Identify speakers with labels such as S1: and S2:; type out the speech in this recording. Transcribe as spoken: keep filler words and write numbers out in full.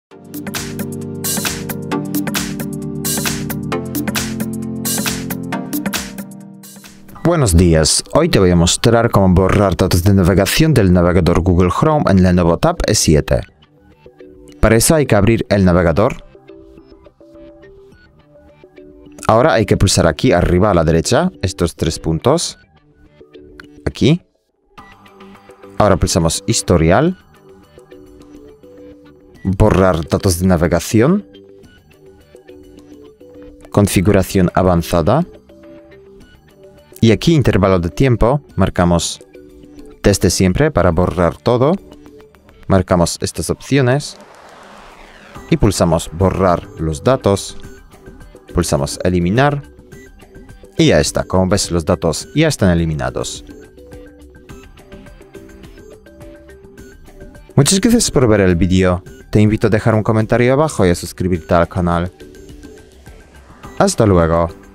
S1: Buenos días, hoy te voy a mostrar cómo borrar datos de navegación del navegador Google Chrome en Lenovo Tab E siete. Para eso hay que abrir el navegador. Ahora hay que pulsar aquí arriba a la derecha, estos tres puntos. Aquí. Ahora pulsamos Historial. Borrar datos de navegación. Configuración avanzada. Y aquí, intervalo de tiempo, marcamos desde siempre para borrar todo. Marcamos estas opciones. Y pulsamos borrar los datos. Pulsamos eliminar. Y ya está. Como ves, los datos ya están eliminados. Muchas gracias por ver el vídeo. Te invito a dejar un comentario abajo y a suscribirte al canal. Hasta luego.